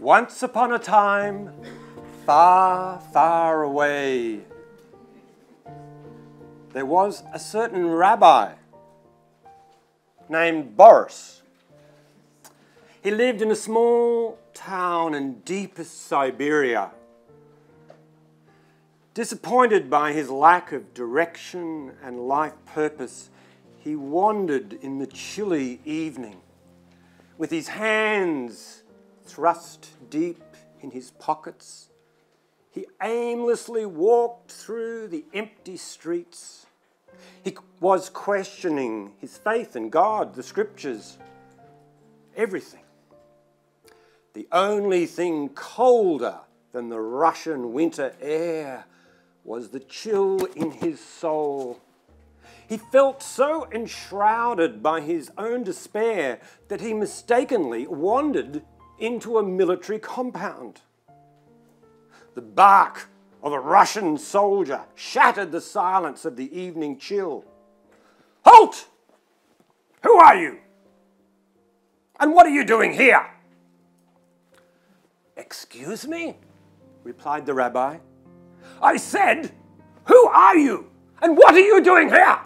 Once upon a time, far, far away, there was a certain rabbi named Boris. He lived in a small town in deepest Siberia. Disappointed by his lack of direction and life purpose, he wandered in the chilly evening with his hands thrust deep in his pockets. He aimlessly walked through the empty streets. He was questioning his faith in God, the scriptures, everything. The only thing colder than the Russian winter air was the chill in his soul. He felt so enshrouded by his own despair that he mistakenly wandered into a military compound. The bark of a Russian soldier shattered the silence of the evening chill. "Halt! Who are you? And what are you doing here?" "Excuse me?" replied the rabbi. "I said, who are you? And what are you doing here?"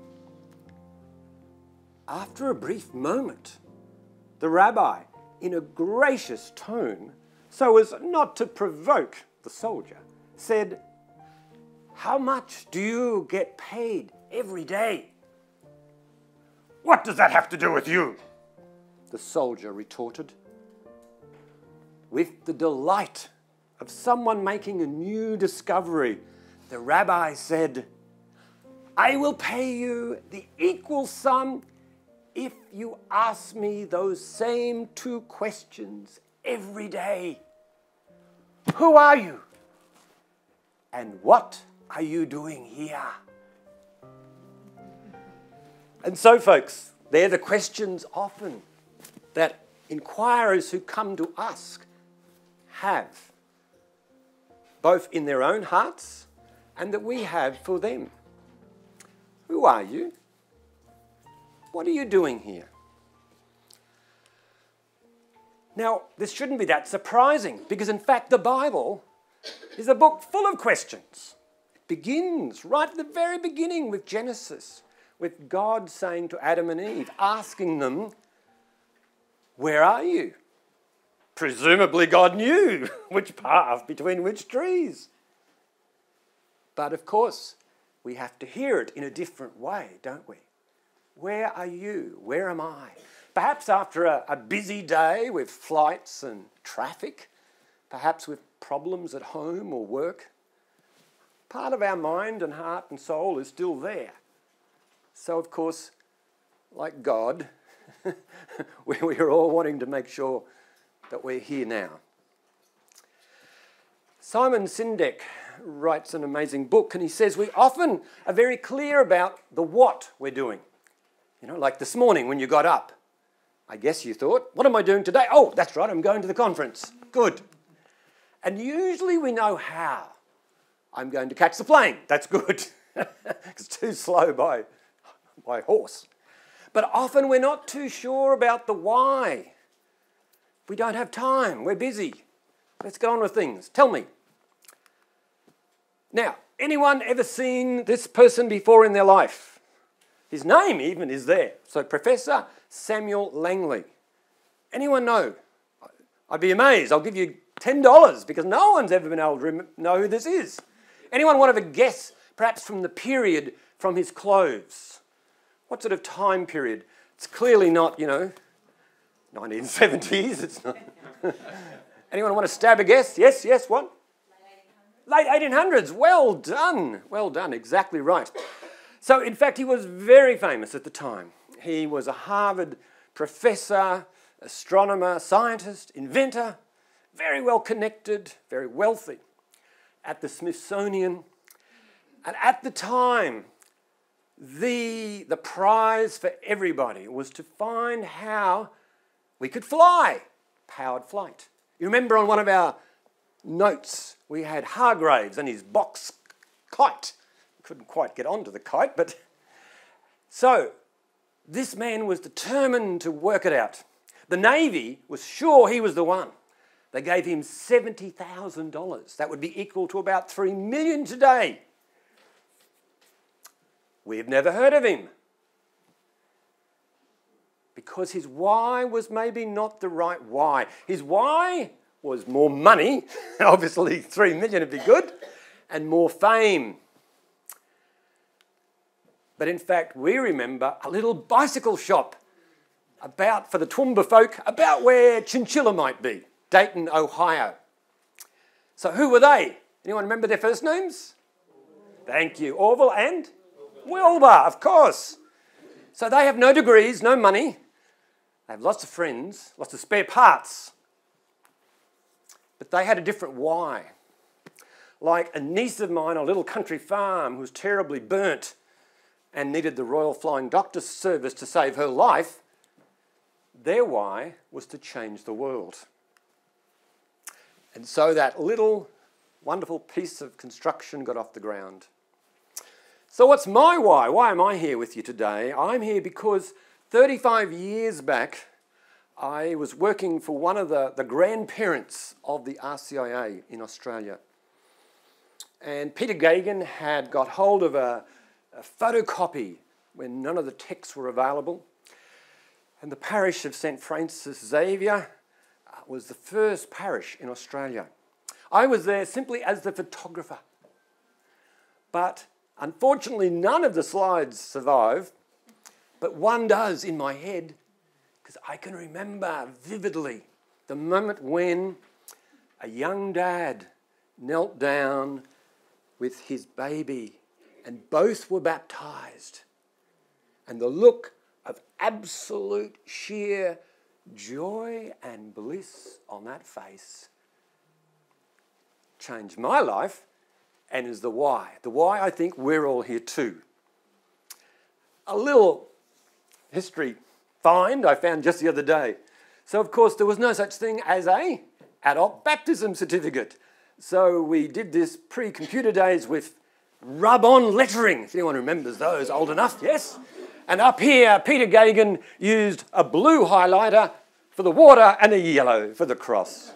After a brief moment, the rabbi, in a gracious tone, so as not to provoke the soldier, said, "How much do you get paid every day?" "What does that have to do with you?" the soldier retorted. With the delight of someone making a new discovery, the rabbi said, "I will pay you the equal sum if you ask me those same two questions every day. Who are you? And what are you doing here?" And so, folks, they're the questions often that inquirers who come to us have, both in their own hearts and that we have for them. Who are you? What are you doing here? Now, this shouldn't be that surprising because, in fact, the Bible is a book full of questions. It begins right at the very beginning with Genesis, with God saying to Adam and Eve, asking them, "Where are you?" Presumably God knew which path between which trees. But of course, we have to hear it in a different way, don't we? Where are you? Where am I? Perhaps after a busy day with flights and traffic, perhaps with problems at home or work, part of our mind and heart and soul is still there. So, of course, like God, we are all wanting to make sure that we're here now. Simon Sinek writes an amazing book, and he says we often are very clear about the what we're doing. You know, like this morning when you got up, I guess you thought, what am I doing today? Oh, that's right, I'm going to the conference. Good. And usually we know how. I'm going to catch the plane. That's good. It's too slow by horse. But often we're not too sure about the why. We don't have time. We're busy. Let's get on with things. Tell me. Now, anyone ever seen this person before in their life? His name even is there. So Professor Samuel Langley. Anyone know? I'd be amazed. I'll give you $10 because no one's ever been able to know who this is. Anyone want to have a guess, perhaps from the period from his clothes? What sort of time period? It's clearly not, 1970s. It's not. Anyone want to stab a guess? Yes, what? Late 1800s. Well done. Well done. Exactly right. So, in fact, he was very famous at the time. He was a Harvard professor, astronomer, scientist, inventor, very well connected, very wealthy, at the Smithsonian. And at the time, the prize for everybody was to find how we could fly, powered flight. You remember on one of our notes, we had Hargraves and his box kite. Couldn't quite get onto the kite, but... So, this man was determined to work it out. The Navy was sure he was the one. They gave him $70,000. That would be equal to about $3 million today. We've never heard of him. Because his why was maybe not the right why. His why was more money, obviously 3 million would be good, and more fame. But in fact, we remember a little bicycle shop for the Toowoomba folk, about where Chinchilla might be, Dayton, Ohio. So who were they? Anyone remember their first names? Thank you. Orville and Wilbur, of course. So they have no degrees, no money. They have lots of friends, lots of spare parts. But they had a different why. Like a niece of mine on a little country farm who was terribly burnt and needed the Royal Flying Doctor Service to save her life, their why was to change the world. And so that little wonderful piece of construction got off the ground. So what's my why? Why am I here with you today? I'm here because 35 years back, I was working for one of the grandparents of the RCIA in Australia. And Peter Gagan had got hold of a photocopy when none of the texts were available. And the parish of St. Francis Xavier was the first parish in Australia. I was there simply as the photographer. But unfortunately, none of the slides survive. But one does in my head, because I can remember vividly the moment when a young dad knelt down with his baby and both were baptised. And the look of absolute sheer joy and bliss on that face changed my life and is the why. The why I think we're all here too. A little history find I found just the other day. So of course there was no such thing as an adult baptism certificate. So we did this pre-computer days with rub-on lettering, if anyone remembers those, old enough, yes? And up here, Peter Gagan used a blue highlighter for the water and a yellow for the cross.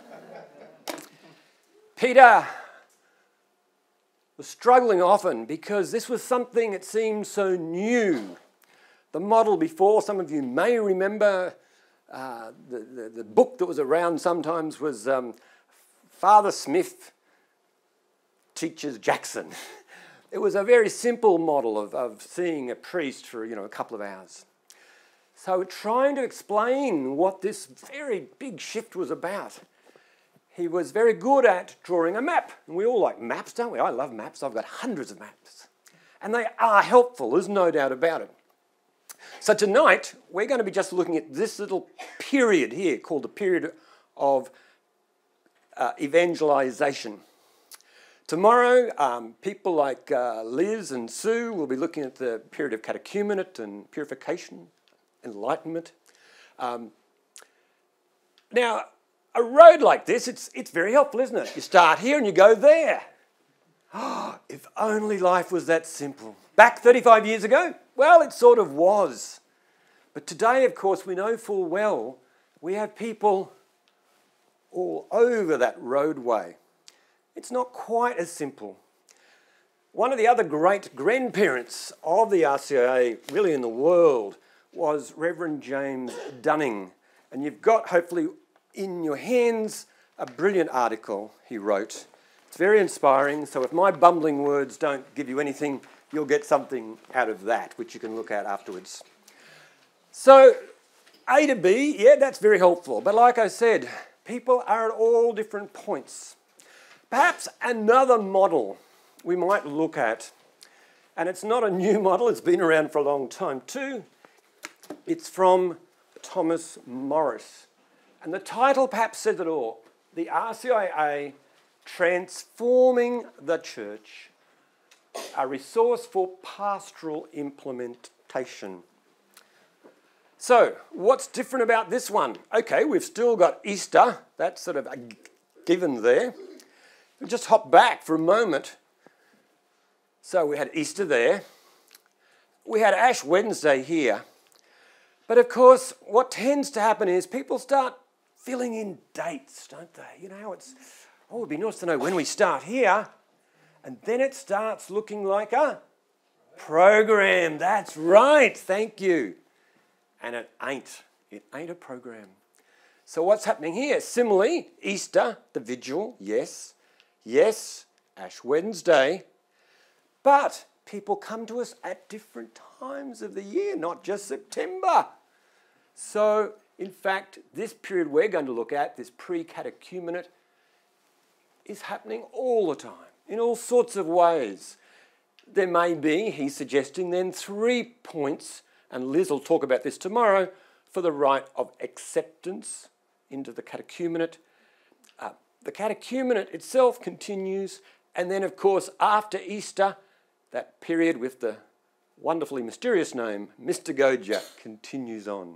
Peter was struggling often because this was something that seemed so new. The model before, some of you may remember, the book that was around sometimes was Father Smith Teaches Jackson. It was a very simple model of seeing a priest for a couple of hours. So trying to explain what this very big shift was about, he was very good at drawing a map. And we all like maps, don't we? I love maps. I've got hundreds of maps. And they are helpful, there's no doubt about it. So tonight, we're going to be just looking at this little period here called the period of evangelization. Tomorrow, people like Liz and Sue will be looking at the period of catechumenate and purification, enlightenment. Now, a road like this, it's very helpful, isn't it? You start here and you go there. Oh, if only life was that simple. Back 35 years ago? Well, it sort of was. But today, of course, we know full well we have people all over that roadway. It's not quite as simple. One of the other great grandparents of the RCIA, really in the world, was Reverend James Dunning. And you've got, hopefully, in your hands, a brilliant article he wrote. It's very inspiring, so if my bumbling words don't give you anything, you'll get something out of that, which you can look at afterwards. So, A to B, yeah, that's very helpful. But like I said, people are at all different points. Perhaps another model we might look at, and it's not a new model, it's been around for a long time too. It's from Thomas Morris. And the title perhaps says it all. The RCIA Transforming the Church, a resource for pastoral implementation. So, what's different about this one? Okay, we've still got Easter. That's sort of a given there. We'll just hop back for a moment. So we had Easter there. We had Ash Wednesday here. But of course, what tends to happen is people start filling in dates, don't they? You know how it's, oh, it'd be nice to know when we start here. And then it starts looking like a program. That's right, thank you. And it ain't a program. So what's happening here? Similarly, Easter, the vigil, yes. Yes, Ash Wednesday. But people come to us at different times of the year, not just September. So, in fact, this period we're going to look at, this pre-catechumenate, is happening all the time, in all sorts of ways. There may be, he's suggesting then, 3 points, and Liz will talk about this tomorrow, for the rite of acceptance into the catechumenate. The catechumenate itself continues, and then, of course, after Easter, that period with the wonderfully mysterious name, Mystagogia, continues on.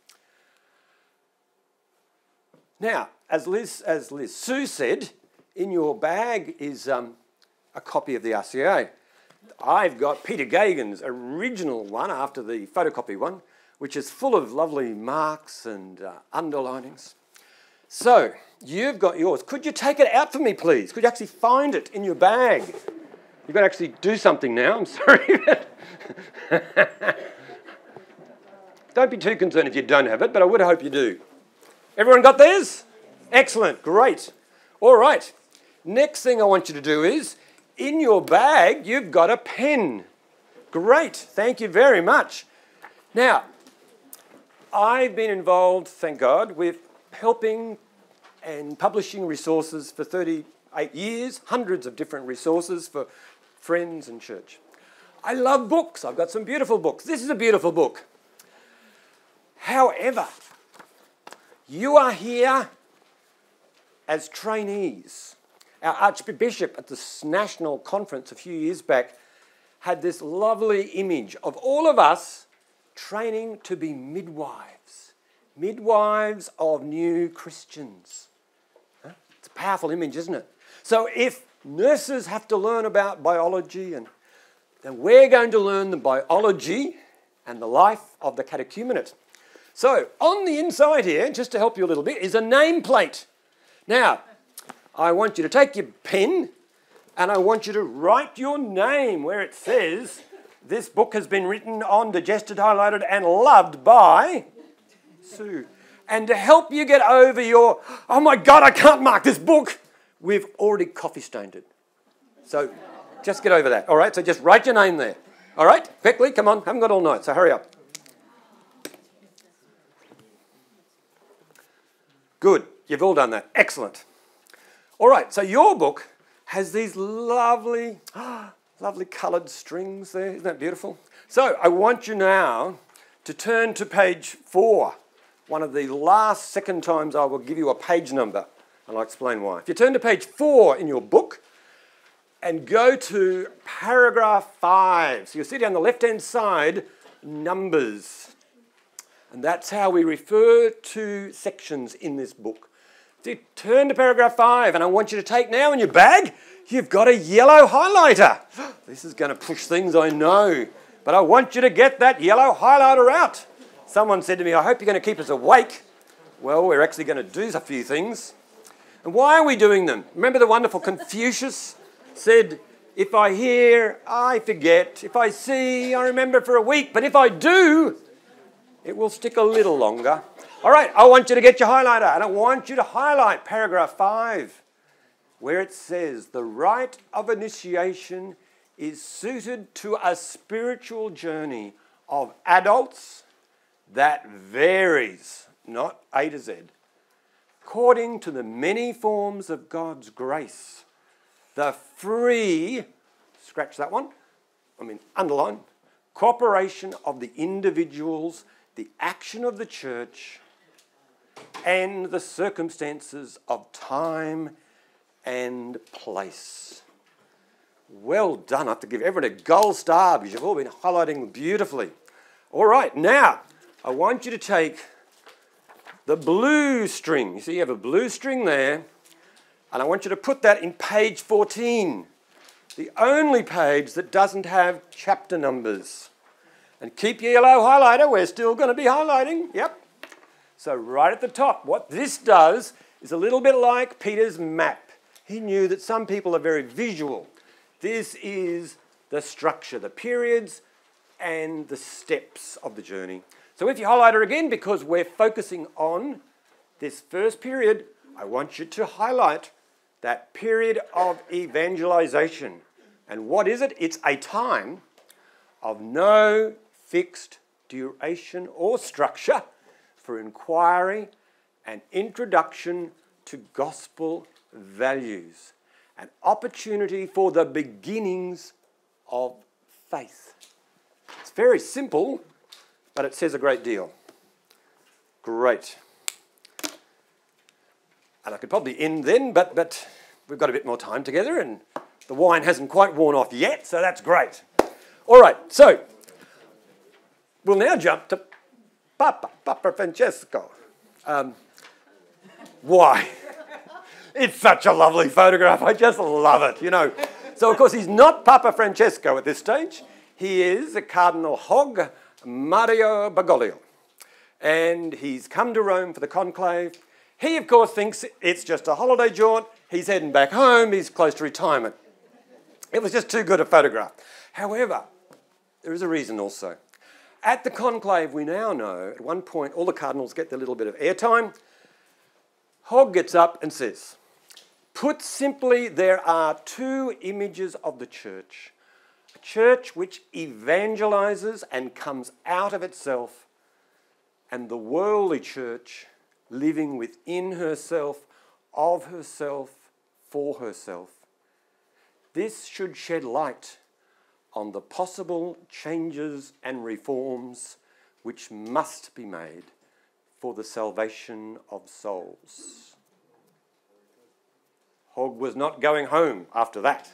Now, as Liz Sue said, in your bag is a copy of the RCA. I've got Peter Gagan's original one after the photocopy one, which is full of lovely marks and underlinings. So, you've got yours. Could you take it out for me, please? Could you actually find it in your bag? You've got to actually do something now, I'm sorry. Don't be too concerned if you don't have it, but I would hope you do. Everyone got theirs? Excellent, great. All right, next thing I want you to do is, in your bag, you've got a pen. Great, thank you very much. Now, I've been involved, thank God, with helping and publishing resources for 38 years, hundreds of different resources for friends and church. I love books. I've got some beautiful books. This is a beautiful book. However, you are here as trainees. Our Archbishop at the National Conference a few years back had this lovely image of all of us training to be midwives. Midwives of new Christians. It's a powerful image, isn't it? So if nurses have to learn about biology, then we're going to learn the biology and the life of the catechumenate. So on the inside here, just to help you a little bit, is a nameplate. Now, I want you to take your pen and I want you to write your name where it says, this book has been written on, digested, highlighted and loved by Sue. And to help you get over your, oh my God, I can't mark this book, we've already coffee stained it. So just get over that, all right? So just write your name there, all right? Quickly, come on, haven't got all night, so hurry up. Good, you've all done that, excellent. All right, so your book has these lovely, lovely coloured strings there, isn't that beautiful? So I want you now to turn to page 4. One of the last second times I will give you a page number, and I'll explain why. If you turn to page 4 in your book and go to paragraph 5, so you'll see down the left-hand side, numbers. And that's how we refer to sections in this book. So you turn to paragraph 5, and I want you to take now in your bag, you've got a yellow highlighter. This is going to push things, I know, but I want you to get that yellow highlighter out. Someone said to me, I hope you're going to keep us awake. Well, we're actually going to do a few things. And why are we doing them? Remember the wonderful Confucius said, if I hear, I forget. If I see, I remember for a week. But if I do, it will stick a little longer. All right, I want you to get your highlighter, and I want you to highlight paragraph 5, where it says, the rite of initiation is suited to a spiritual journey of adults that varies, not A to Z, according to the many forms of God's grace. The free, scratch that one, underline, cooperation of the individuals, the action of the church, and the circumstances of time and place. Well done. I have to give everyone a gold star because you've all been highlighting beautifully. All right, now I want you to take the blue string. You see you have a blue string there, and I want you to put that in page 14, the only page that doesn't have chapter numbers. And keep your yellow highlighter, we're still going to be highlighting, yep. So right at the top, what this does is a little bit like Peter's map. He knew that some people are very visual. This is the structure, the periods and the steps of the journey. So if you highlight it again, because we're focusing on this first period, I want you to highlight that period of evangelization. And what is it? It's a time of no fixed duration or structure for inquiry and introduction to gospel values. An opportunity for the beginnings of faith. It's very simple, but it says a great deal. Great. And I could probably end then, but we've got a bit more time together and the wine hasn't quite worn off yet, so that's great. All right, so we'll now jump to Papa Francesco. Why? It's such a lovely photograph. I just love it, you know. So, of course, he's not Papa Francesco at this stage. He is Cardinal Hogg Mario Bergoglio. And he's come to Rome for the conclave. He, of course, thinks it's just a holiday jaunt. He's heading back home. He's close to retirement. It was just too good a photograph. However, there is a reason also. At the conclave, we now know, at one point, all the cardinals get their little bit of airtime. Hogg gets up and says, put simply, there are two images of the church. A church which evangelizes and comes out of itself, and the worldly church living within herself, of herself, for herself. This should shed light on the possible changes and reforms which must be made for the salvation of souls. Hogg was not going home after that.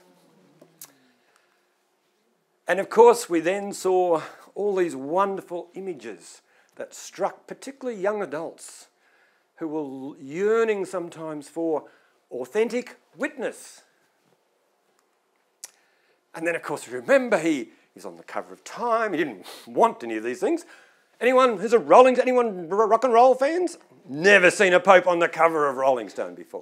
And of course, we then saw all these wonderful images that struck particularly young adults who were yearning sometimes for authentic witness. And then, of course, remember, he's on the cover of Time. He didn't want any of these things. Anyone who's anyone rock and roll fans? Never seen a pope on the cover of Rolling Stone before.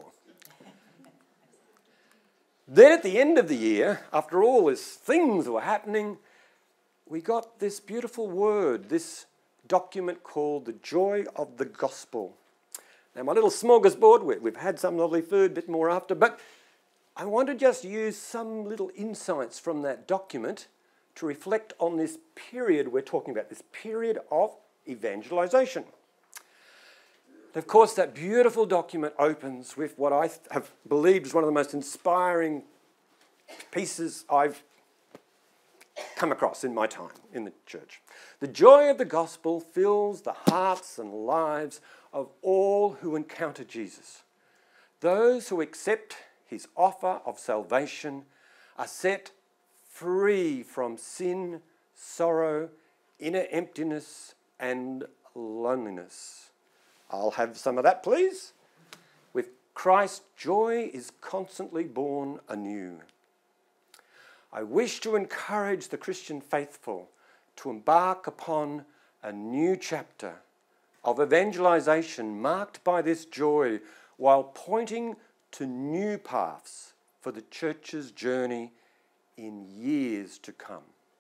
Then at the end of the year, after all these things were happening, we got this beautiful word, this document called The Joy of the Gospel. Now, my little smorgasbord, we've had some lovely food, a bit more after, but I want to just use some little insights from that document to reflect on this period we're talking about, this period of evangelization. Of course, that beautiful document opens with what I have believed is one of the most inspiring pieces I've come across in my time in the church. The joy of the gospel fills the hearts and lives of all who encounter Jesus. Those who accept his offer of salvation are set free from sin, sorrow, inner emptiness, and loneliness. I'll have some of that, please. With Christ, joy is constantly born anew. I wish to encourage the Christian faithful to embark upon a new chapter of evangelization marked by this joy while pointing to new paths for the church's journey in years to come.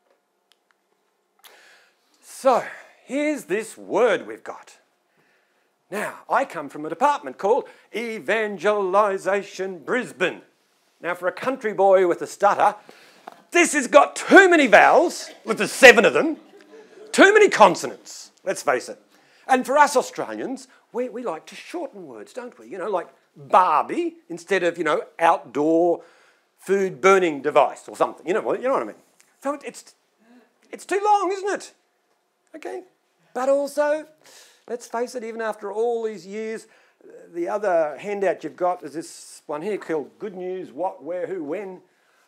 So, here's this word we've got. Now, I come from a department called Evangelisation Brisbane. Now, for a country boy with a stutter, this has got too many vowels, with the 7 of them, too many consonants, let's face it. And for us Australians, we like to shorten words, don't we? You know, like Barbie instead of, outdoor food burning device or something. You know what I mean? So it's too long, isn't it? Okay. But also, let's face it, even after all these years, the other handout you've got is this one here called Good News, What, Where, Who, When.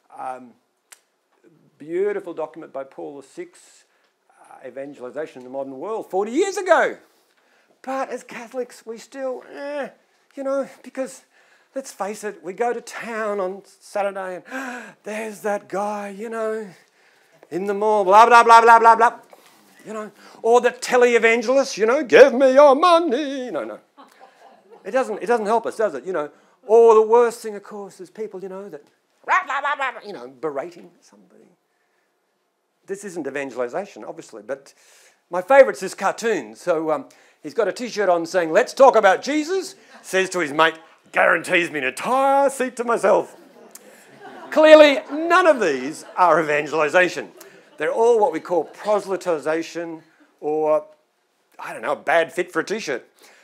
Beautiful document by Paul VI, Evangelization in the Modern World, 40 years ago. But as Catholics, we still, because let's face it, we go to town on Saturday and there's that guy, in the mall, blah, blah, blah, blah, blah, blah. you know. Or the televangelist, you know, give me your money. No. It doesn't help us, does it, you know. Or the worst thing, of course, is people, you know, that, you know, berating somebody. This isn't evangelization, obviously, but my favourite's this cartoon. So he's got a T-shirt on saying, let's talk about Jesus, says to his mate, guarantees me an entire seat to myself. Clearly, none of these are evangelization. They're all what we call proselytization or, I don't know, a bad fit for a T-shirt.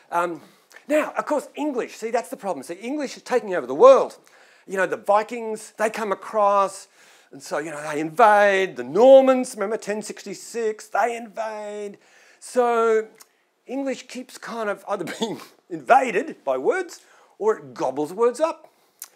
Now, of course, English, see, that's the problem. See, English is taking over the world. You know, the Vikings, they come across, and so, you know, they invade. The Normans, remember, 1066, they invade. So English keeps kind of either being invaded by words or it gobbles words up.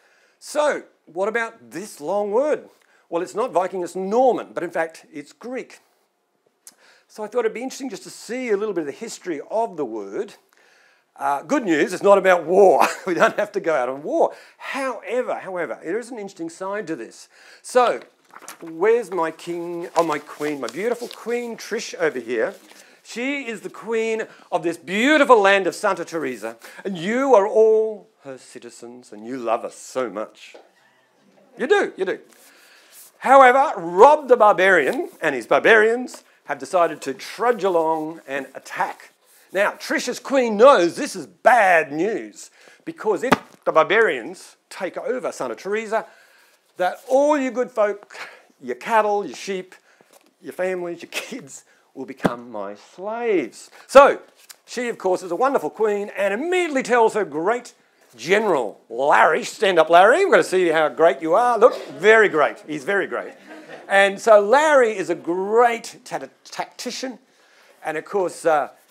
So what about this long word? Well, it's not Viking, it's Norman, but in fact, it's Greek. So I thought it'd be interesting just to see a little bit of the history of the word. Good news, it's not about war. We don't have to go out on war. However, there is an interesting side to this. So, where's my king, my queen, my beautiful Queen Trish over here. She is the queen of this beautiful land of Santa Teresa, and you are all her citizens, and you love us so much. You do. However, Rob the Barbarian and his barbarians have decided to trudge along and attack. Now, Trish's queen knows this is bad news because if the barbarians take over Santa Teresa, that all you good folk, your cattle, your sheep, your families, your kids will become my slaves. So, she, of course, is a wonderful queen and immediately tells her great general, Larry, stand up, Larry, we're going to see how great you are. Look, very great. He's very great. And so Larry is a great tactician, and of course,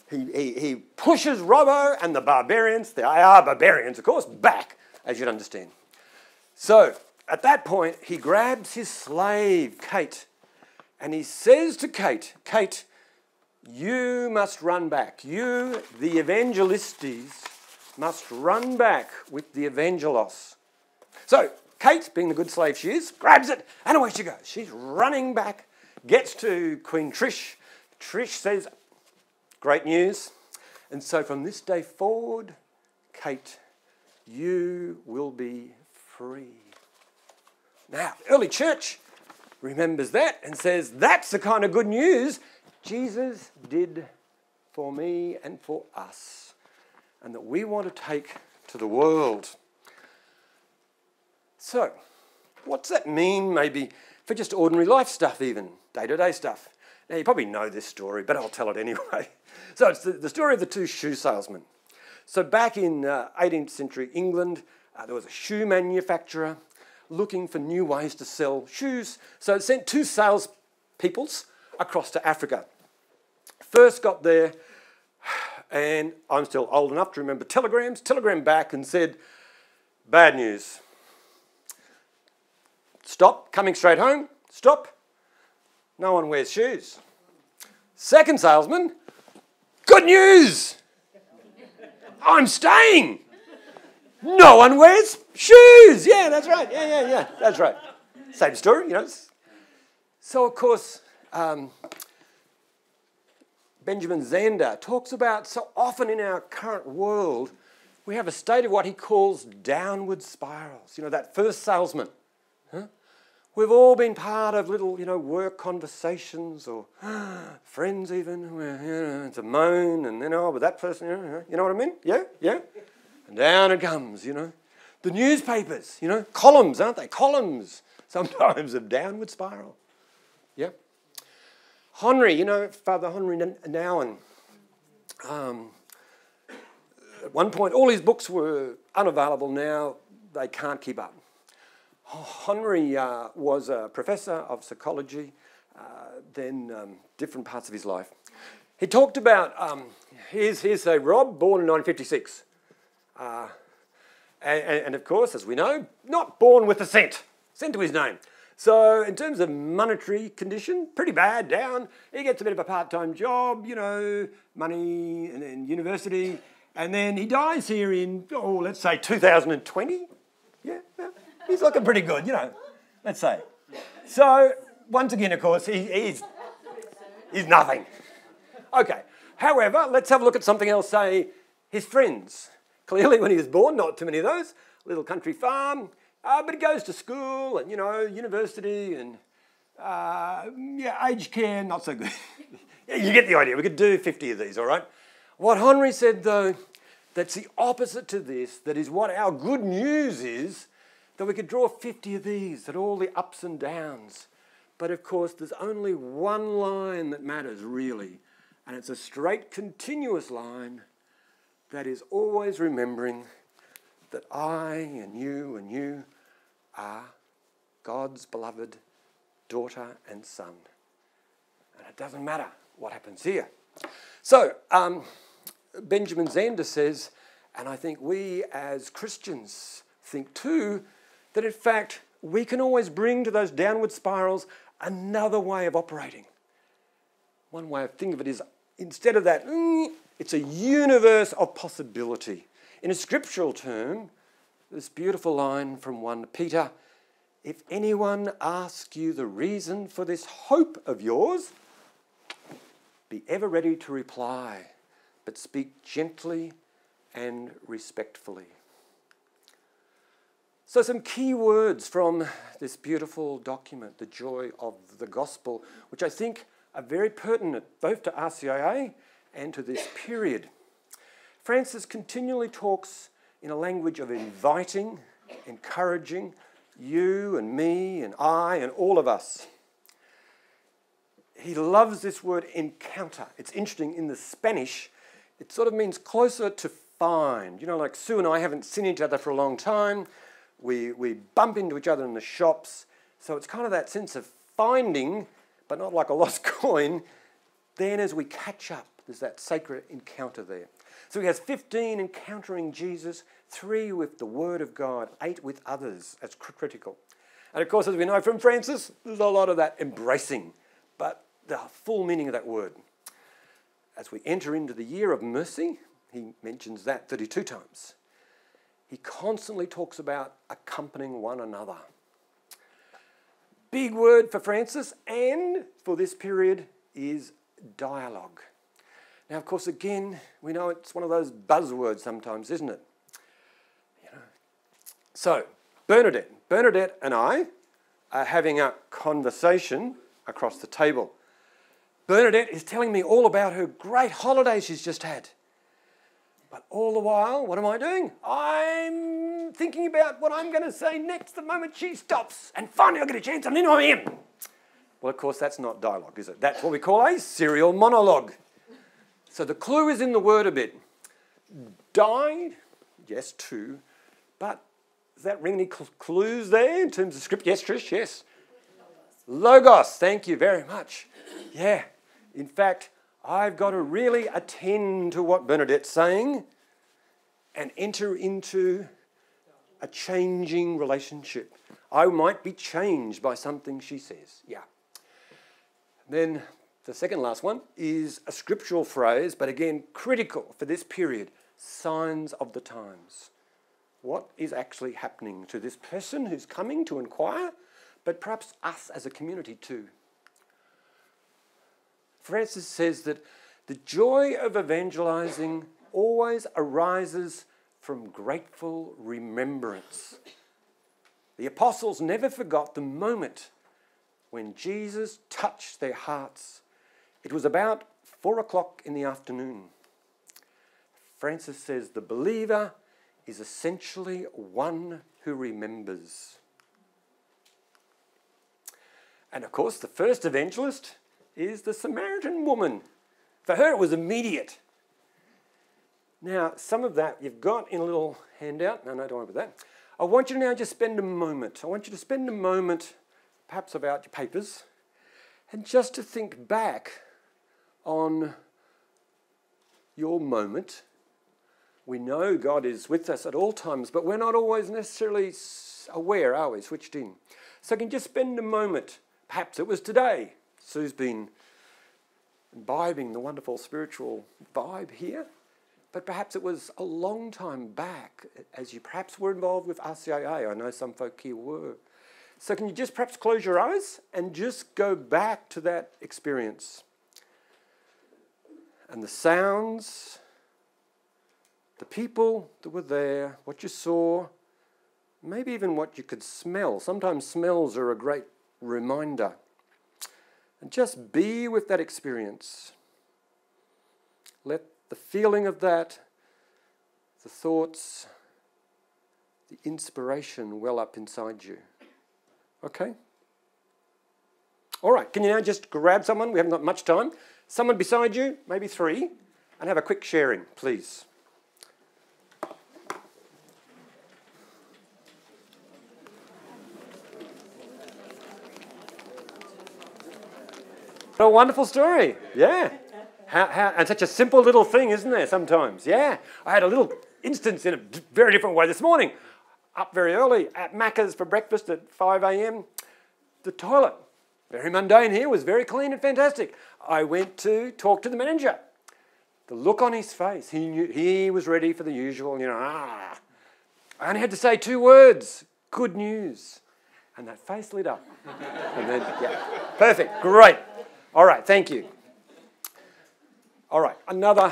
he pushes Robbo and the barbarians, they are barbarians, of course, back, as you'd understand. So, at that point, he grabs his slave, Kate, and he says to Kate, Kate, you must run back. You, the evangelistes, must run back with the evangelos. So, Kate, being the good slave she is, grabs it, and away she goes. She's running back, gets to Queen Trish. Trish says, great news. And so from this day forward, Kate, you will be free. Now, early church remembers that and says, that's the kind of good news Jesus did for me and for us, and that we want to take to the world. So, what's that mean maybe for just ordinary life stuff even, day-to-day stuff? Now, you probably know this story, but I'll tell it anyway. So it's the story of the two shoe salesmen. So back in 18th century England, there was a shoe manufacturer looking for new ways to sell shoes. So it sent two salespeoples across to Africa. First got there, and I'm still old enough to remember telegrams, telegram back and said, bad news. Stop, coming straight home, stop. No one wears shoes. Second salesman, good news. I'm staying. No one wears shoes. Yeah, that's right. Yeah, that's right. Same story, you know. So, of course, Benjamin Zander talks about so often in our current world, we have a state of what he calls downward spirals. You know, that first salesman. We've all been part of little, you know, work conversations or friends even, where, you know, it's a moan and then, oh, but that person, you know what I mean? Yeah? And down it comes, you know. The newspapers, you know, columns, aren't they? Columns, sometimes of downward spiral. Yeah. Henry, you know, Father Henry Nouwen, at one point all his books were unavailable. Now they can't keep up. Henry was a professor of psychology, then different parts of his life. He talked about, here's say Rob, born in 1956. And of course, as we know, not born with a cent to his name. So in terms of monetary condition, pretty bad, down. He gets a bit of a part-time job, you know, money and then university. And then he dies here in, let's say 2020. Yeah. He's looking pretty good, you know, let's say. So, once again, of course, he's nothing. Okay. However, let's have a look at something else, say, his friends. Clearly, when he was born, not too many of those. Little country farm. But he goes to school and, university and, aged care, not so good. You get the idea. We could do 50 of these, all right? What Henri said, though, that's the opposite to this, that is what our good news is, that we could draw 50 of these, at all the ups and downs. But of course, there's only one line that matters, really, and it's a straight, continuous line that is always remembering that I and you are God's beloved daughter and son. And it doesn't matter what happens here. So, Benjamin Zander says, and I think we as Christians think too, that in fact we can always bring to those downward spirals another way of operating. One way of thinking of it is, instead of that, it's a universe of possibility. In a scriptural term, this beautiful line from 1 Peter, if anyone asks you the reason for this hope of yours, be ever ready to reply, but speak gently and respectfully. So some key words from this beautiful document, The Joy of the Gospel, which I think are very pertinent both to RCIA and to this period. Francis continually talks in a language of inviting, encouraging you and me and I and all of us. He loves this word encounter. It's interesting, in the Spanish, it sort of means closer to find. Like Sue and I haven't seen each other for a long time. We bump into each other in the shops. So it's kind of that sense of finding, but not like a lost coin. Then as we catch up, there's that sacred encounter there. So he has 15 encountering Jesus, 3 with the Word of God, 8 with others as critical. And of course, as we know from Francis, there's a lot of that embracing, but the full meaning of that word. As we enter into the year of mercy, he mentions that 32 times. He constantly talks about accompanying one another. Big word for Francis and for this period is dialogue. Now, of course, again, we know it's one of those buzzwords sometimes, isn't it? So, Bernadette and I are having a conversation across the table. Bernadette is telling me all about her great holiday she's just had. But all the while, what am I doing? I'm thinking about what I'm going to say next the moment she stops. And finally I get a chance and then I'm in. Well, of course, that's not dialogue, is it? That's what we call a serial monologue. So the clue is in the word a bit. Died, yes, 2. But does that ring any clues there in terms of script? Yes, Trish, yes. Logos, thank you very much. Yeah, in fact, I've got to really attend to what Bernadette's saying and enter into a changing relationship. I might be changed by something she says. Yeah. Then the second last one is a scriptural phrase, but again, critical for this period. Signs of the times. What is actually happening to this person who's coming to inquire, but perhaps us as a community too? Francis says that the joy of evangelizing always arises from grateful remembrance. The apostles never forgot the moment when Jesus touched their hearts. It was about 4 o'clock in the afternoon. Francis says the believer is essentially one who remembers. And of course, the first evangelist is the Samaritan woman. For her, it was immediate. Now, some of that you've got in a little handout. No, don't worry about that. I want you to now just spend a moment. I want you to spend a moment, perhaps about your papers, and just to think back on your moment. We know God is with us at all times, but we're not always necessarily aware, are we, switched in. So you can just spend a moment. Perhaps it was today. Sue's been imbibing the wonderful spiritual vibe here. But perhaps it was a long time back, as you perhaps were involved with RCIA. I know some folk here were. So can you just perhaps close your eyes and just go back to that experience? And the sounds, the people that were there, what you saw, maybe even what you could smell. Sometimes smells are a great reminder. And just be with that experience. Let the feeling of that, the thoughts, the inspiration well up inside you. Okay? All right, can you now just grab someone? We haven't got much time. Someone beside you, maybe three, and have a quick sharing, please. What a wonderful story. Yeah. And such a simple little thing, isn't there, sometimes? Yeah. I had a little instance in a very different way this morning. Up very early at Macca's for breakfast at 5 a.m. The toilet, very mundane here, was very clean and fantastic. I went to talk to the manager. The look on his face, he knew he was ready for the usual, I only had to say 2 words, good news. And that face lit up. And then, yeah, perfect, great. All right, thank you. All right, another.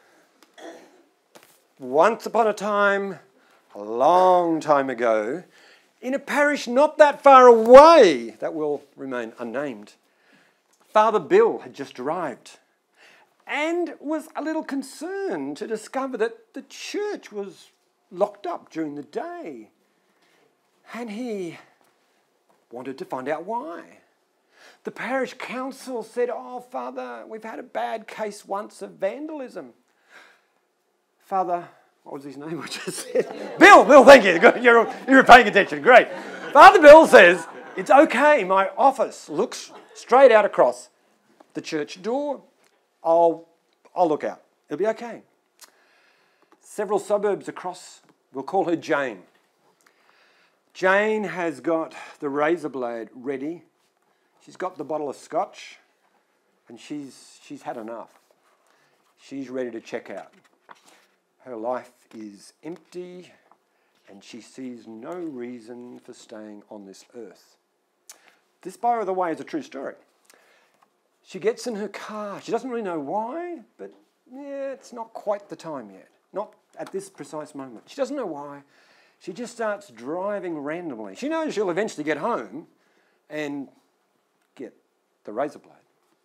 Once upon a time, a long time ago, in a parish not that far away, that will remain unnamed, Father Bill had just arrived and was a little concerned to discover that the church was locked up during the day. And he wanted to find out why. The parish council said, "Oh, Father, we've had a bad case once of vandalism." Father, what was his name? I just said Bill, thank you. You're paying attention. Great. Father Bill says, "It's okay. My office looks straight out across the church door. I'll look out. It'll be okay." Several suburbs across, we'll call her Jane. Jane has got the razor blade ready. She's got the bottle of scotch, and she's had enough. She's ready to check out. Her life is empty, and she sees no reason for staying on this earth. This, by the way, is a true story. She gets in her car. She doesn't really know why, but yeah, it's not quite the time yet. Not at this precise moment. She doesn't know why. She just starts driving randomly. She knows she'll eventually get home and get the razor blade.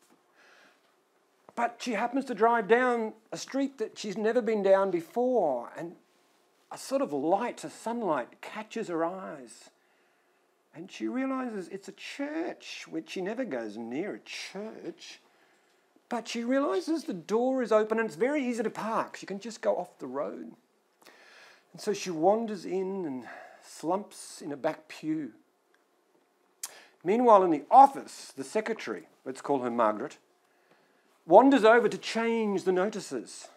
But she happens to drive down a street that she's never been down before, and a sort of light, a sunlight, catches her eyes. And she realises it's a church, which she never goes near a church. But she realises the door is open and it's very easy to park. She can just go off the road. And so she wanders in and slumps in a back pew. Meanwhile, in the office, the secretary, let's call her Margaret, wanders over to change the notices.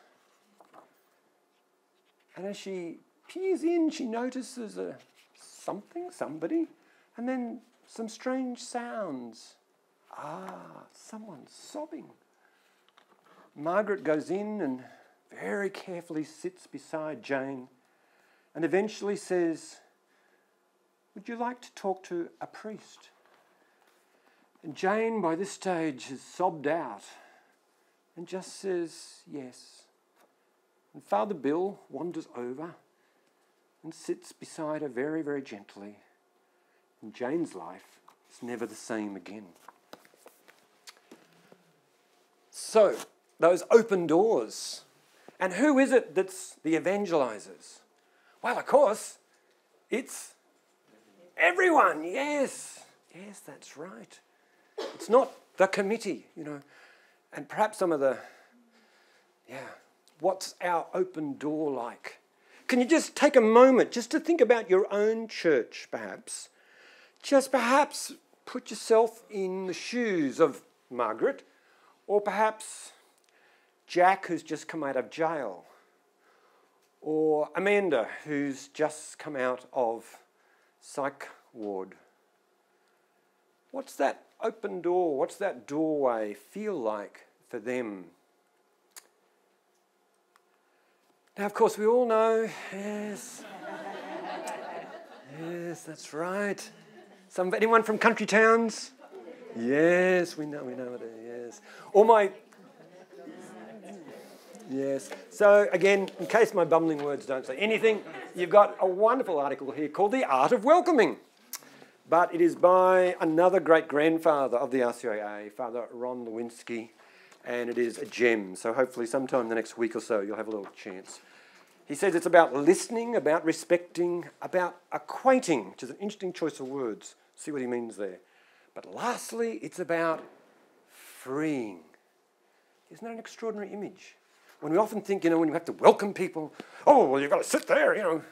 And as she peers in, she notices somebody, and then some strange sounds. Someone's sobbing. Margaret goes in and very carefully sits beside Jane and eventually says, "Would you like to talk to a priest?" And Jane, by this stage, has sobbed out and just says yes. And Father Bill wanders over and sits beside her very, very gently. And Jane's life is never the same again. So, those open doors. And who is it that's the evangelizers? Well, of course, it's everyone. Yes, that's right. It's not the committee, And perhaps some of what's our open door like? Can you just take a moment just to think about your own church, perhaps? Just perhaps put yourself in the shoes of Margaret, or perhaps Jack, who's just come out of jail, or Amanda, who's just come out of psych ward. What's that open door, what's that doorway feel like for them? Now, of course, we all know, yes, that's right. Anyone from country towns? Yes, we know it, yes. Or Yes. So again, in case my bumbling words don't say anything, you've got a wonderful article here called The Art of Welcoming. But it is by another great-grandfather of the RCIA, Father Ron Lewinsky, and it is a gem. So hopefully sometime in the next week or so you'll have a little chance. He says it's about listening, about respecting, about acquainting, which is an interesting choice of words. See what he means there. But lastly, it's about freeing. Isn't that an extraordinary image? When we often think, when you have to welcome people, oh, well, you've got to sit there, No.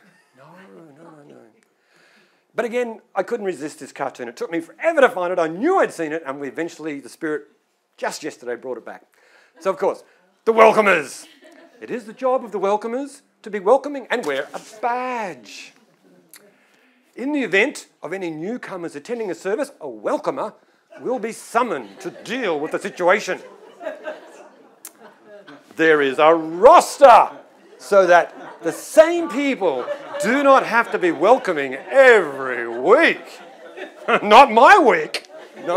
But again, I couldn't resist this cartoon. It took me forever to find it. I knew I'd seen it, and eventually the Spirit, just yesterday, brought it back. So, of course, the welcomers. It is the job of the welcomers to be welcoming and wear a badge. In the event of any newcomers attending a service, a welcomer will be summoned to deal with the situation. There is a roster so that the same people do not have to be welcoming every week. Not my week. No.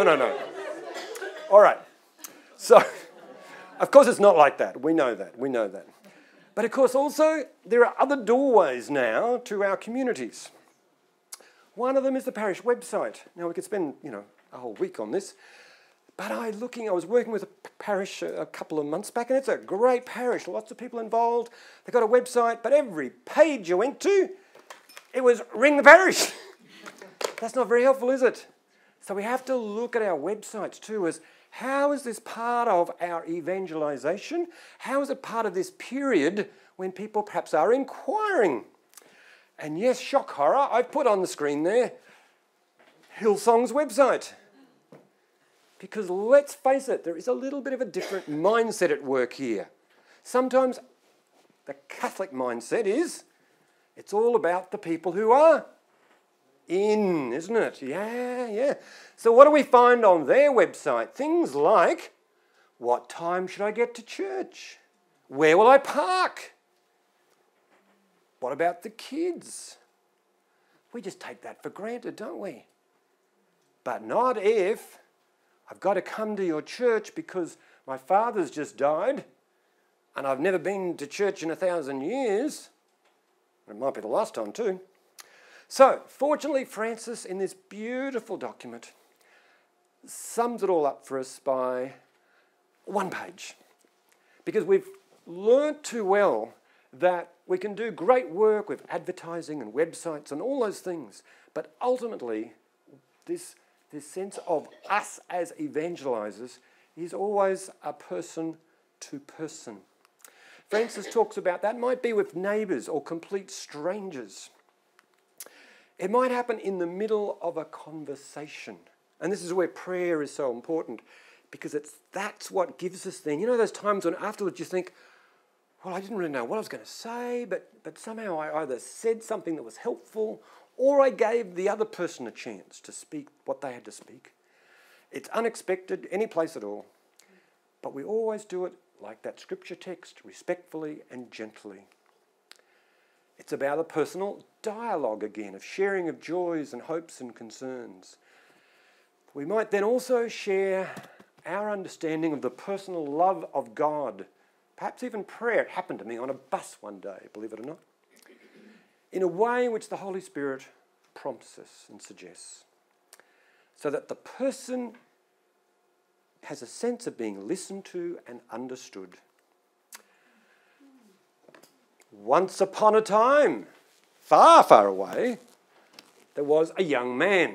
All right. So, of course, it's not like that. We know that. But, of course, also, there are other doorways now to our communities. One of them is the parish website. Now, we could spend, a whole week on this. But I was working with a parish a couple of months back, and it's a great parish, lots of people involved. They've got a website, but every page you went to, it was ring the parish. That's not very helpful, is it? So we have to look at our websites too as how is this part of our evangelisation? How is it part of this period when people perhaps are inquiring? And yes, shock horror, I've put on the screen there Hillsong's website. Because let's face it, there is a little bit of a different mindset at work here. Sometimes the Catholic mindset is, it's all about the people who are in, isn't it? Yeah. So what do we find on their website? Things like, what time should I get to church? Where will I park? What about the kids? We just take that for granted, don't we? But not if I've got to come to your church because my father's just died and I've never been to church in 1,000 years. It might be the last time too. So, fortunately, Francis, in this beautiful document, sums it all up for us by one page. Because we've learnt too well that we can do great work with advertising and websites and all those things, but ultimately, this sense of us as evangelisers is always a person to person. Francis talks about that might be with neighbours or complete strangers. It might happen in the middle of a conversation. And this is where prayer is so important because that's what gives us then. Those times when afterwards you think, well, I didn't really know what I was going to say, but somehow I either said something that was helpful or I gave the other person a chance to speak what they had to speak. It's unexpected, any place at all. But we always do it like that scripture text, respectfully and gently. It's about a personal dialogue again, of sharing of joys and hopes and concerns. We might then also share our understanding of the personal love of God, perhaps even prayer. It happened to me on a bus one day, believe it or not, in a way in which the Holy Spirit prompts us and suggests, so that the person has a sense of being listened to and understood. Once upon a time, far, far away, there was a young man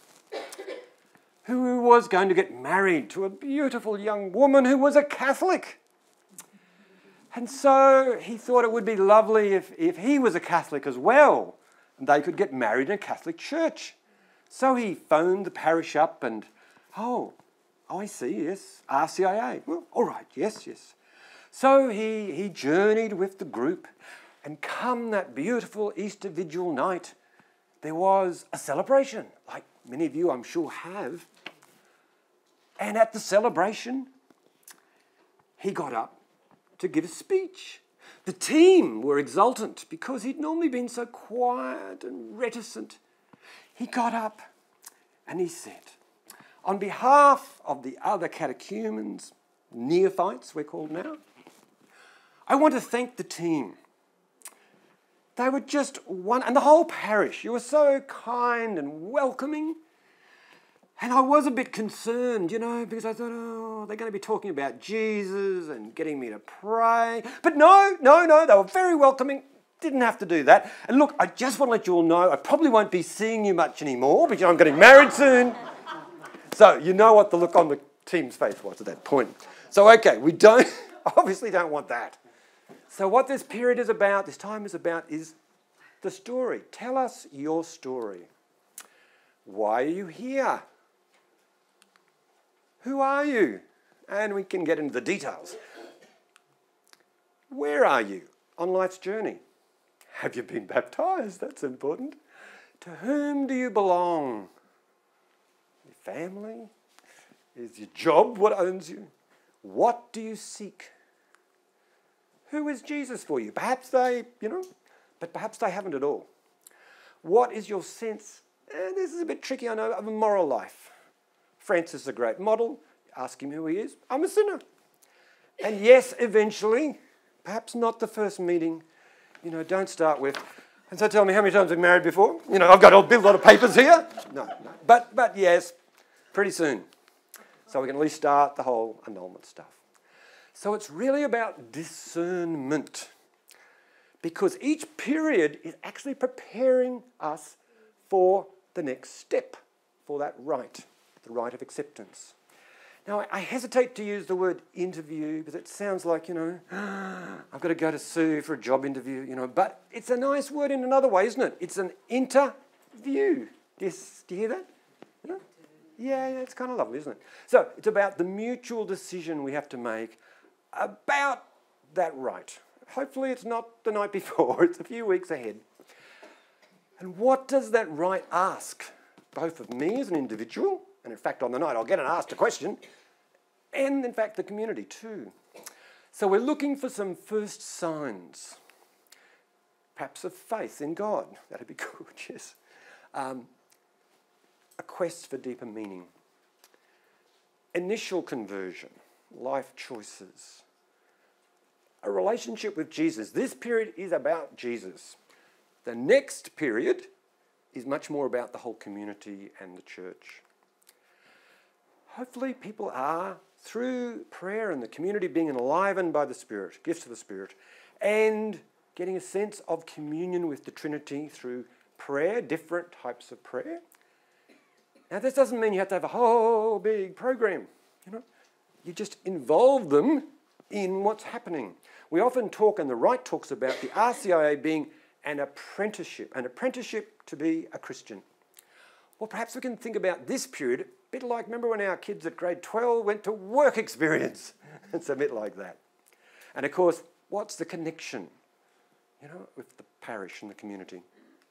who was going to get married to a beautiful young woman who was a Catholic. And so he thought it would be lovely if he was a Catholic as well, and they could get married in a Catholic church. So he phoned the parish up and, oh, I see, yes, RCIA. Well, all right, yes. So he journeyed with the group, and come that beautiful Easter Vigil night, there was a celebration, like many of you I'm sure have. And at the celebration, he got up to give a speech. The team were exultant because he'd normally been so quiet and reticent. He got up and he said, on behalf of the other catechumens, neophytes we're called now, I want to thank the team. They were just one, and the whole parish. You were so kind and welcoming. And I was a bit concerned, you know, because I thought, oh, they're going to be talking about Jesus and getting me to pray. But no, they were very welcoming. Didn't have to do that. And look, I just want to let you all know, I probably won't be seeing you much anymore because I'm getting married soon. So you know what the look on the team's face was at that point. So, okay, we obviously don't want that. So what this period is about, this time is about, is the story. Tell us your story. Why are you here? Who are you? And we can get into the details. Where are you on life's journey? Have you been baptized? That's important. To whom do you belong? Your family? Is your job what owns you? What do you seek? Who is Jesus for you? Perhaps they, but perhaps they haven't at all. What is your sense, and this is a bit tricky, I know, of a moral life? Francis is a great model. Ask him who he is. I'm a sinner. And yes, eventually, perhaps not the first meeting, don't start with, and so tell me how many times I've been married before? I've got a big lot of papers here. No. But yes, pretty soon. So we can at least start the whole annulment stuff. So it's really about discernment, because each period is actually preparing us for the next step, for that rite, the rite of acceptance. Now, I hesitate to use the word interview because it sounds like, I've got to go to Sue for a job interview, but it's a nice word in another way, isn't it? It's an interview. Do you hear that? Yeah, it's kind of lovely, isn't it? So it's about the mutual decision we have to make about that rite. Hopefully it's not the night before, it's a few weeks ahead. And what does that rite ask? Both of me as an individual, and in fact on the night I'll get asked a question, and in fact the community too. So we're looking for some first signs, perhaps of faith in God. That'd be good, yes. A quest for deeper meaning. Initial conversion, life choices. A relationship with Jesus. This period is about Jesus. The next period is much more about the whole community and the church. Hopefully people are, through prayer and the community, being enlivened by the Spirit, gifts of the Spirit, and getting a sense of communion with the Trinity through prayer, different types of prayer. Now, this doesn't mean you have to have a whole big program, You just involve them in what's happening. We often talk, and the Rite talks about the RCIA being an apprenticeship to be a Christian. Well, perhaps we can think about this period a bit like, remember when our kids at grade 12 went to work experience? It's a bit like that. And of course, what's the connection, with the parish and the community?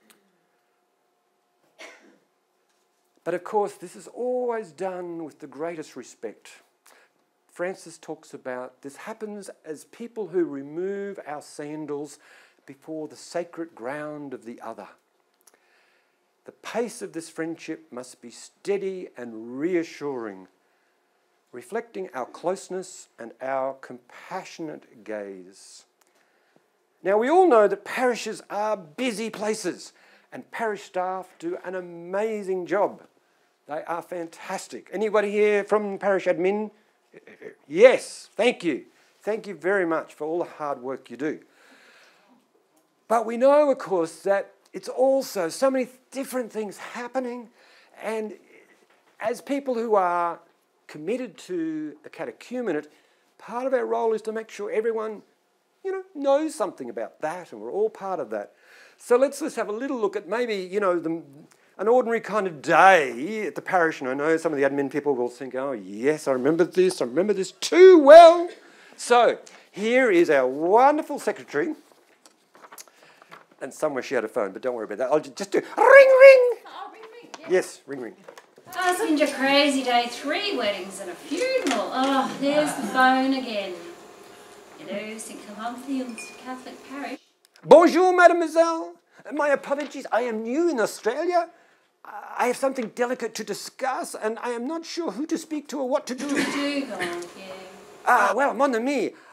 But of course, this is always done with the greatest respect. Francis talks about this happens as people who remove our sandals before the sacred ground of the other. The pace of this friendship must be steady and reassuring, reflecting our closeness and our compassionate gaze. Now, we all know that parishes are busy places, and parish staff do an amazing job. They are fantastic. Anybody here from parish admin? Yes, thank you. Thank you very much for all the hard work you do. But we know, of course, that it's also so many different things happening, and as people who are committed to the catechumenate, part of our role is to make sure everyone, knows something about that, and we're all part of that. So let's just have a little look at maybe, an ordinary kind of day at the parish. And I know some of the admin people will think, oh, yes, I remember this too well. So here is our wonderful secretary. And somewhere she had a phone, but don't worry about that. I'll just do ring, ring. Oh, ring, ring. Yeah. Yes, ring, ring. Oh, it's been a crazy day. 3 weddings and a funeral. Oh, there's the phone again. Hello, St. Columphion's Catholic Parish. Bonjour, mademoiselle. My apologies, I am new in Australia. I have something delicate to discuss, and I am not sure who to speak to or what to do. Do go on, yeah. Well, mon ami,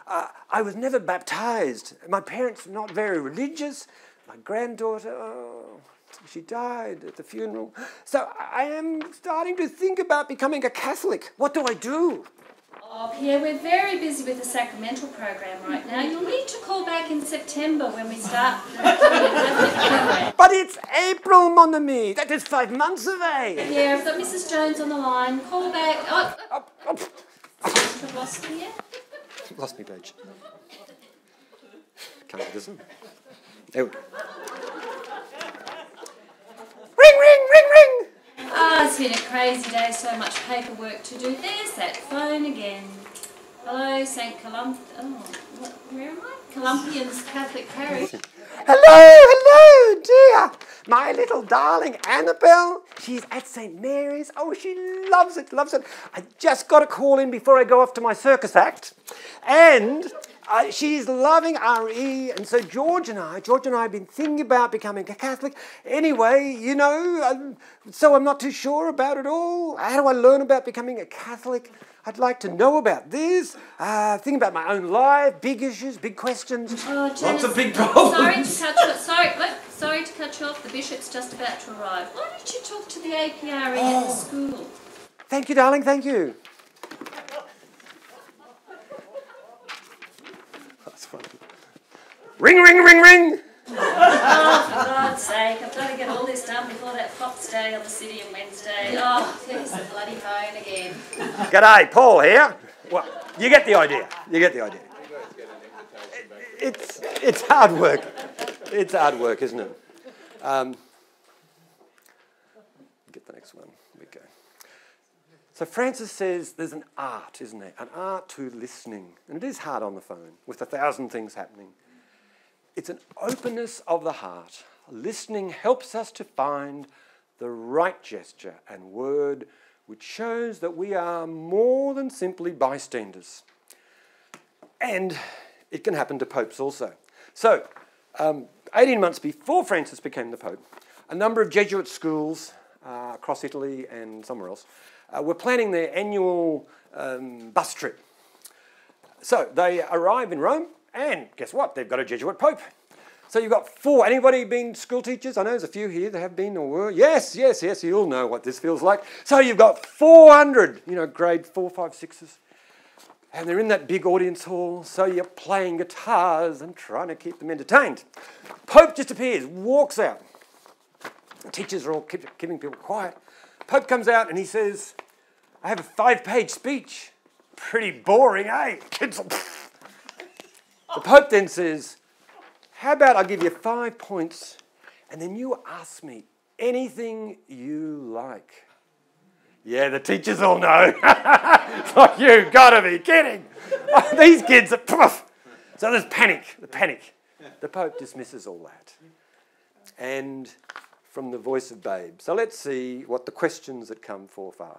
I was never baptized. My parents were not very religious. My granddaughter, she died at the funeral. So I am starting to think about becoming a Catholic. What do I do? Oh, Pierre, we're very busy with the sacramental program right now. You'll need to call back in September when we start the program. But it's April, mon ami. That is 5 months away. Pierre, I've got Mrs. Jones on the line. Call back. I've lost you, yeah? Lost me, Paige. Can't do this one. There we go. Ring, ring, ring, ring! Ah, it's been a crazy day, so much paperwork to do. There's that phone again. Hello, St. Where am I? Columpians Catholic Parish. Hello, dear. My little darling Annabelle, she's at St. Mary's. Oh, she loves it, loves it. I just got a call in before I go off to my circus act. And she's loving RE. And so George and I have been thinking about becoming a Catholic. Anyway, you know, so I'm not too sure about it all. How do I learn about becoming a Catholic? I'd like to know about this, think about my own life, big issues, big questions. Oh, Janice, lots of big problems. Sorry to cut you off. The bishop's just about to arrive. Why don't you talk to the APRE at the school? Thank you, darling, thank you. That's funny. Ring, ring, ring, ring! Oh, for God's sake, I've got to get all this done before that Fox Day on the City on Wednesday. Oh, there's the bloody phone again. G'day, Paul here. Well, you get the idea. You get the idea. It's hard work. It's hard work, isn't it? Get the next one. Here we go. So Francis says there's an art, isn't there? An art to listening. And it is hard on the phone with 1,000 things happening. It's an openness of the heart. Listening helps us to find the right gesture and word which shows that we are more than simply bystanders. And it can happen to popes also. So, 18 months before Francis became the Pope, a number of Jesuit schools across Italy and somewhere else were planning their annual bus trip. So they arrive in Rome, and guess what? They've got a Jesuit Pope. So you've got 4. Anybody been school teachers? I know there's a few here that have been or were. Yes, you all know what this feels like. So you've got 400, grade 4, 5, 6s. And they're in that big audience hall, so you're playing guitars and trying to keep them entertained. Pope just appears, walks out. The teachers are all keeping people quiet. Pope comes out and he says, I have a 5-page speech. Pretty boring, eh? Kids. The Pope then says, how about I give you 5 points and then you ask me anything you like. Yeah, the teachers all know. It's like, you gotta be kidding. These kids are poof. So there's panic, the panic. The Pope dismisses all that. And from the voice of Babe. So let's see what the questions that come forth are.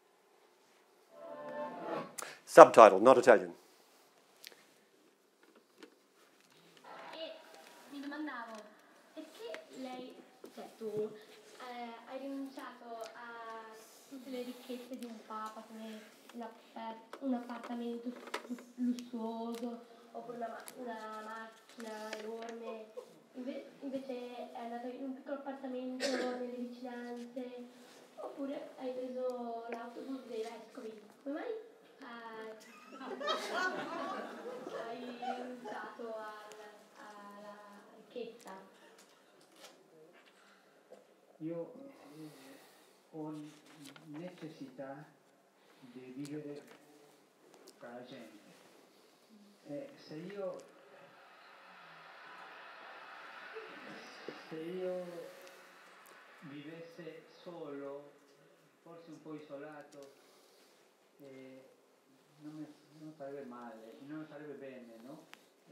Subtitle, not Italian. Mi domandavo, perché lei, cioè tu, hai rinunciato a tutte le ricchezze di un papa come un appartamento lussuoso oppure una macchina enorme, invece è andato in un piccolo appartamento nelle vicinanze, oppure hai preso l'autobus dei vescovi? Come mai hai rinunciato alla ricchezza? Io ho necessità di vivere tra la gente. E se io vivesse solo, forse un po' isolato, non sarebbe male, non sarebbe bene, no?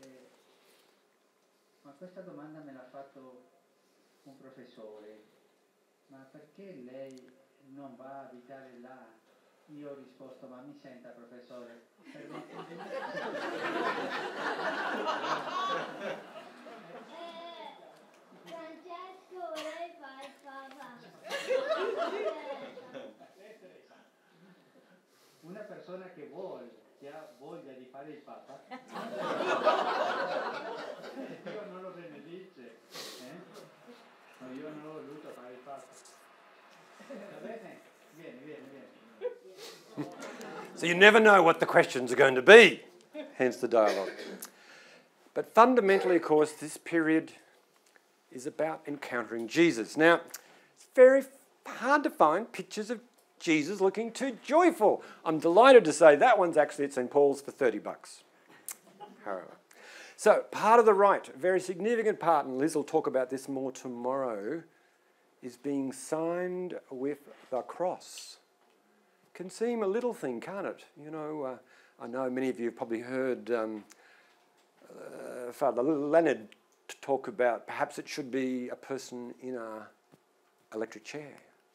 Ma questa domanda me l'ha fatto un professore. Ma perché lei non va a abitare là? Io ho risposto, ma mi senta professore? Francesco, vorrei fare il papà. Una persona che vuole che ha voglia di fare il Papa. Dio non lo benedice. No, io non ho voluto fare il Papa. Va bene? Vieni. So you never know what the questions are going to be, hence the dialogue. But fundamentally, of course, this period is about encountering Jesus. Now, it's very hard to find pictures of Jesus looking too joyful. I'm delighted to say that one's actually at St. Paul's for $30. However. So part of the rite, a very significant part, and Liz will talk about this more tomorrow, is being signed with the cross. Can seem a little thing, can't it? You know, I know many of you have probably heard Father Leonard talk about perhaps it should be a person in an electric chair.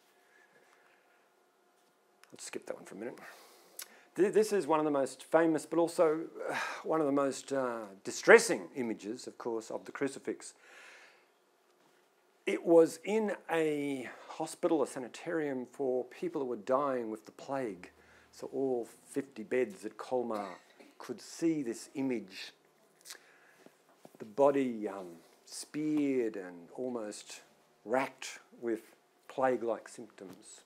Let's skip that one for a minute. This is one of the most famous, but also one of the most distressing images, of course, of the crucifix. It was in a hospital, a sanitarium for people who were dying with the plague. So all 50 beds at Colmar could see this image. The body speared and almost racked with plague-like symptoms.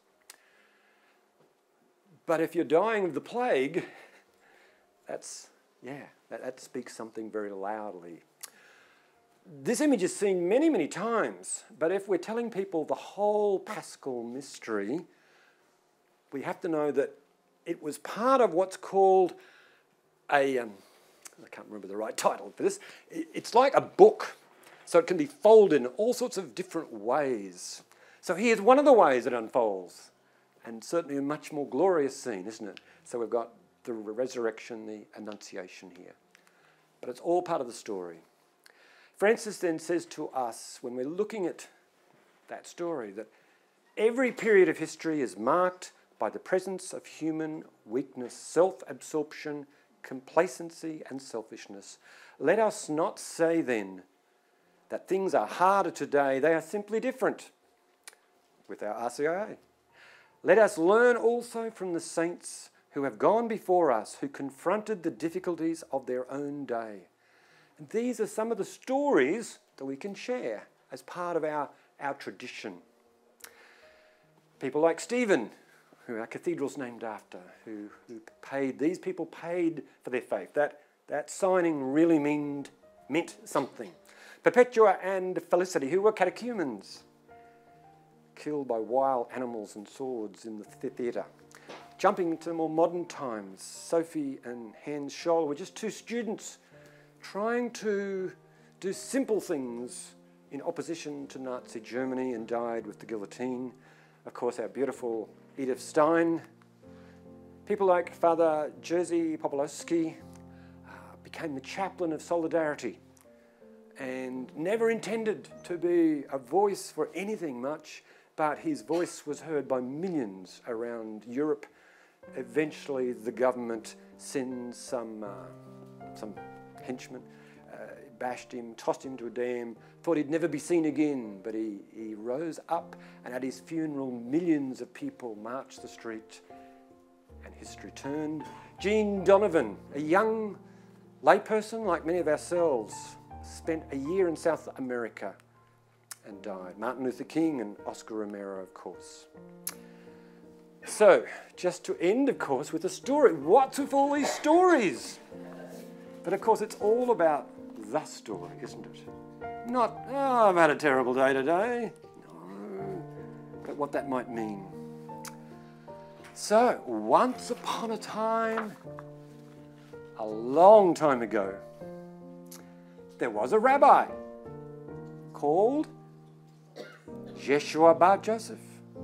But if you're dying of the plague, that speaks something very loudly. This image is seen many, many times, but if we're telling people the whole Paschal mystery, we have to know that it was part of what's called I can't remember the right title for this. It's like a book, so it can be folded in all sorts of different ways. So here's one of the ways it unfolds, and certainly a much more glorious scene, isn't it? So we've got the resurrection, the Annunciation here. But it's all part of the story. Francis then says to us, when we're looking at that story, that every period of history is marked by the presence of human weakness, self-absorption, complacency and selfishness. Let us not say then that things are harder today, they are simply different with our RCIA. Let us learn also from the saints who have gone before us, who confronted the difficulties of their own day. And these are some of the stories that we can share as part of our tradition. People like Stephen, who our cathedral's named after, who paid, these people paid for their faith. That signing really meant something. Perpetua and Felicity, who were catechumens, killed by wild animals and swords in the theatre. Jumping to more modern times, Sophie and Hans Scholl were just two students trying to do simple things in opposition to Nazi Germany and died with the guillotine. Of course, our beautiful Edith Stein. People like Father Jerzy Popolowski became the chaplain of Solidarity and never intended to be a voice for anything much, but his voice was heard by millions around Europe. Eventually, the government sends some henchmen, bashed him, tossed him to a dam, thought he'd never be seen again, but he rose up, and at his funeral millions of people marched the street, and history turned. Jean Donovan, a young layperson like many of ourselves, spent a year in South America and died. Martin Luther King and Oscar Romero, of course. So, just to end, of course, with a story. What's with all these stories? But of course, it's all about the story, isn't it? Not, oh, I've had a terrible day today. No, but what that might mean. So, once upon a time, a long time ago, there was a rabbi called Yeshua Bar Joseph.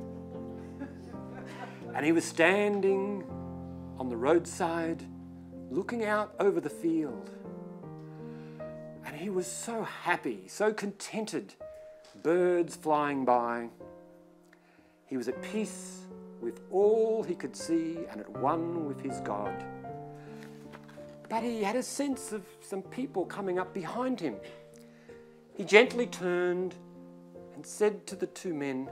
And he was standing on the roadside, looking out over the field. And he was so happy, so contented, birds flying by. He was at peace with all he could see and at one with his God. But he had a sense of some people coming up behind him. He gently turned and said to the two men,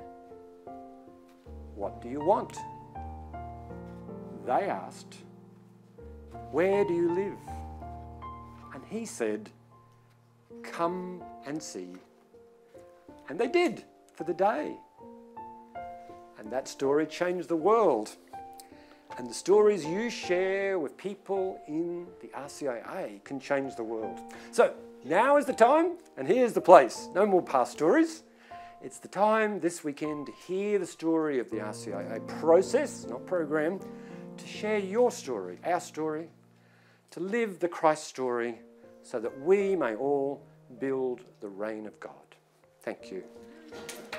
"What do you want?" They asked, where do you live? And he said, come and see. And they did for the day. And that story changed the world. And the stories you share with people in the RCIA can change the world. So now is the time, and here's the place. No more past stories. It's the time this weekend to hear the story of the RCIA process, not program, to share your story, our story, to live the Christ story so that we may all build the reign of God. Thank you.